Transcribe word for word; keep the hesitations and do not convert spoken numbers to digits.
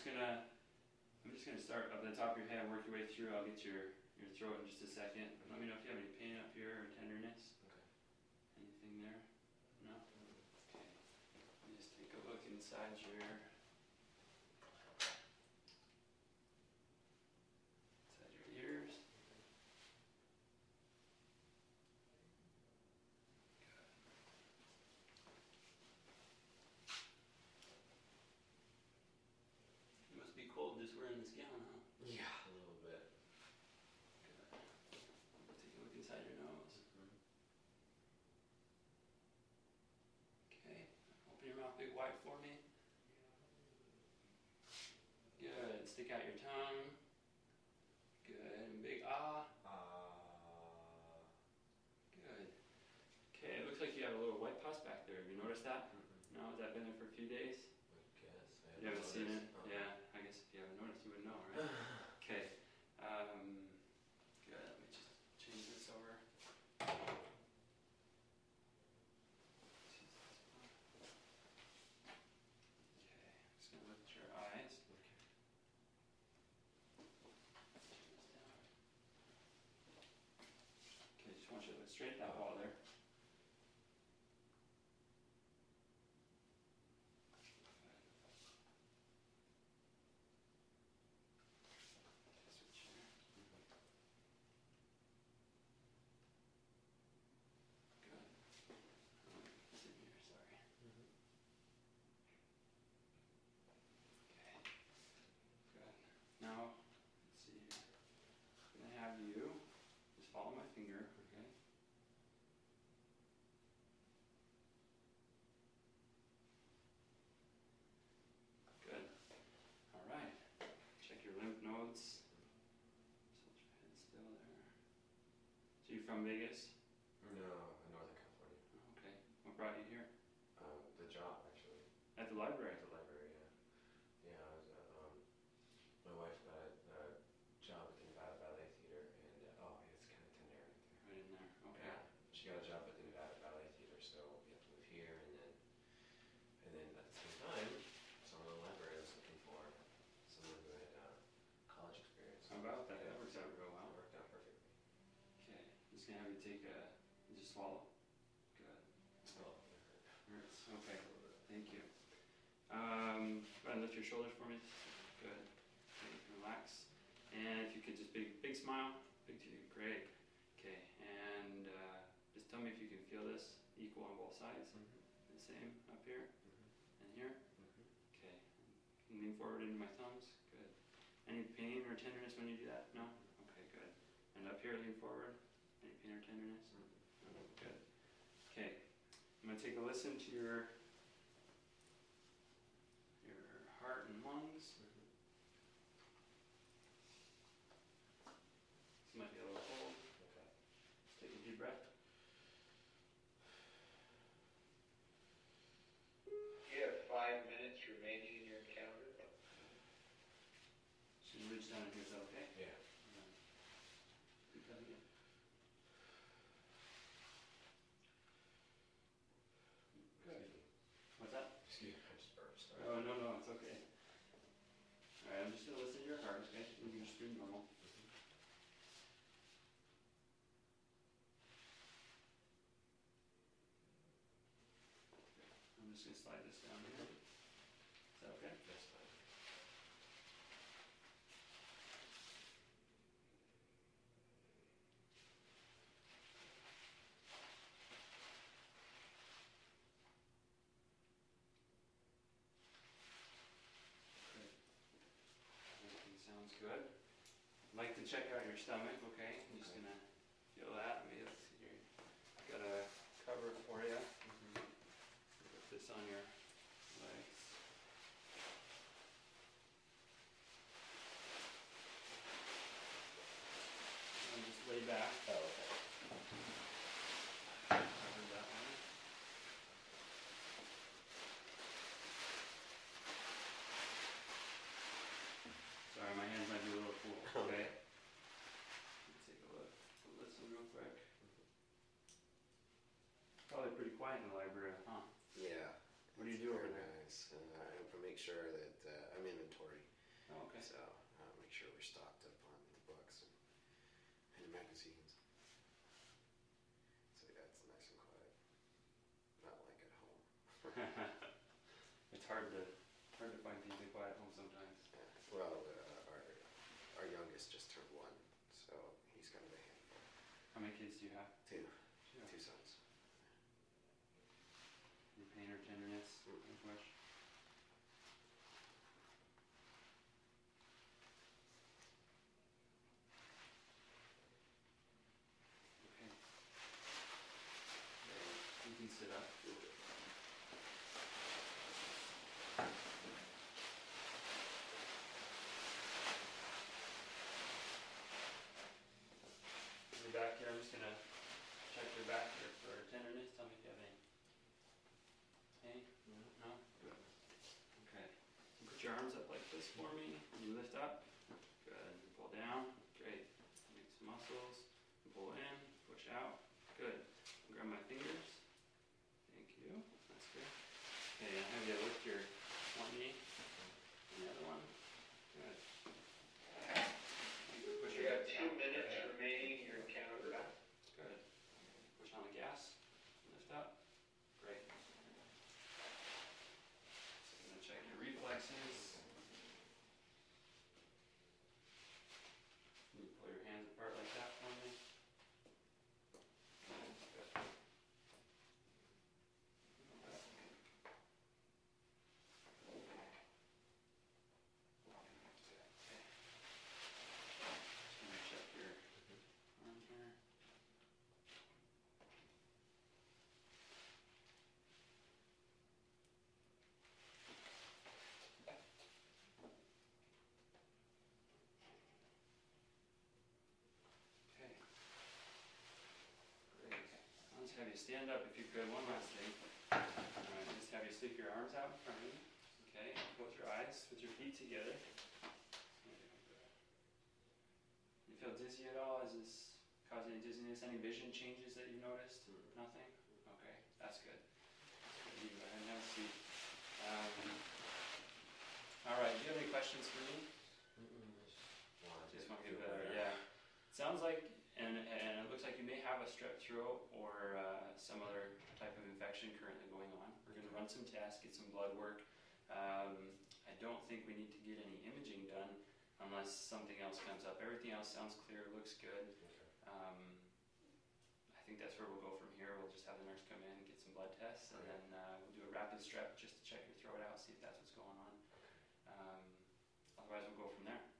just gonna, I'm just gonna start up at the top of your head, work your way through. I'll get your, your throat in just a second. Let me know if you have any pain up here or tenderness. Okay. Anything there? No? Okay. Let me just take a look inside your, inside your ears. It must be cold just wearing this gown, huh? Yeah, a little bit. Good. Take a look inside your nose. Mm-hmm. Okay. Open your mouth big wide for me. Good. Stick out your tongue. Good. And big ah. Uh, Good. Okay. It looks like you have a little white pus back there. Have you noticed that? mm-hmm. No? Has that been there for a few days? I guess. I You haven't seen it? Uh-huh. Yeah. I guess if you haven't noticed, you would know, right? Okay. Um, good. Let me just change this over. Okay. Just gonna look at your eyes. Okay. Okay, just want you to look straight at that wall there. Switch here. Good. Oh, it's in here, sorry. Mm-hmm. Okay. Good. Now, let's see here. I'm gonna have you just follow my finger, okay? Good. All right. Check your lymph nodes. Just hold your head still there. So you're from Vegas? No, in Northern California. Oh, okay. What brought you here? Um, the job, actually. At the library? At the library, yeah. Yeah, I was, uh, um, my wife got a, a job at the Nevada Ballet Theater, and, uh, oh, it's kind of tender right there. Right in there. Okay. Yeah, she got a job at the Nevada Ballet Theater, so we have to move here, and then, and then at the same time, someone in the library was looking for someone who had uh, college experience. How about that? Yeah, That works out real It well. worked out perfectly. Okay. I'm just gonna have you take a, you just swallow. Good. Well, Hurts. Okay. Thank you. Um, go ahead and lift your shoulders for me. Good. Okay, relax. And if you could just big, big smile. Big teeth. Great. Okay. And uh, just tell me if you can feel this equal on both sides. mm-hmm. The same up here Mm-hmm. and here. Mm-hmm. Okay. Can you lean forward into my thumbs? Good. Any pain or tenderness when you do that? No? Okay, good. And up here, lean forward. Any pain or tenderness? Mm-hmm. Good. Okay. I'm going to take a listen to your your heart and lungs. Mm-hmm. This might be a little cold. Okay. Just take a deep breath. You have five minutes remaining in your encounter. So you reach down and here, is that okay? Yeah. Keep that again. Good. Excuse me. What's that? Excuse me, I just burped. Sorry. Oh, no, no, it's okay. Alright, I'm just going to listen to your heart, okay? You can just breathe normal. Mm-hmm. I'm just going to slide this down here. Is that okay? That's fine. Great. Everything sounds good. I'd like to check out your stomach, okay? I'm just Okay. going to feel that. Maybe let's see here. Got a cover for you. Mm-hmm. Put this on your legs. And just lay back. Oh, okay. Cover that one. Sorry, my hands might be a little cool. Okay. Let's take a look. Listen real quick. Probably pretty quiet in the library, huh? Yeah. What do you it's do over very there? Nice. Uh, I have to make sure that uh, I'm inventory. Oh, okay. So uh, make sure we're stocked up on books and, and magazines. So yeah, it's nice and quiet. Not like at home. It's hard to hard to find peace and quiet at home sometimes. Yeah. Well, uh, our our youngest just turned one, so he's kind of a handful. How many kids do you have? Two, Two. two sons. Any pain or tenderness? Mm. Any wish? Okay. You can sit up. Your back here, I'm just gonna check your back here for tenderness. Tell me if you have any. Any? No? Good. Okay. So put your arms up like this for me. And you lift up. Good. And pull down. Great. Make some muscles. Pull in. Push out. Good. Grab my fingers. Thank you. That's good. Okay, I have you lift your one knee. And the other one. Good. Push You your have two minutes remaining in your count. Good. Push on the gas. Lift up. Great. So I'm going to check your reflexes. Can you pull your hands apart like that for me? Good. Good. Okay. Just going to check your arm here. Okay. Great. I'll just have you stand up if you could. One last thing. Alright, just have you sleep your arms out in front of you. Okay, close your eyes with your feet together. You feel dizzy at all? Is this causing any dizziness? Any vision changes that you've noticed? Mm. Nothing? Okay, that's good. That's good. You can go ahead and have a seat. Um, Alright, do you have any questions for me? Just want to get better, yeah. It sounds like, and, and it looks like you may have a strep throat or uh, some other type of infection currently going on. We're going to run some tests, get some blood work. Um, I don't think we need to get any imaging done unless something else comes up. Everything else sounds clear, looks good. Um, I think that's where we'll go from here. We'll just have the nurse come in, get some blood tests, and then uh, we'll do a rapid strep just to check your throat out, see if that's what's going on. Um, otherwise, we'll go from there.